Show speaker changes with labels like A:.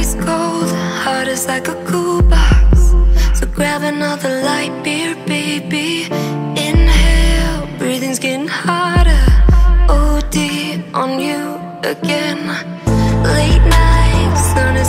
A: ice cold, heart is like a cool box. So grab another light beer, baby. Inhale, breathing's getting harder. OD on you again. Late nights, known as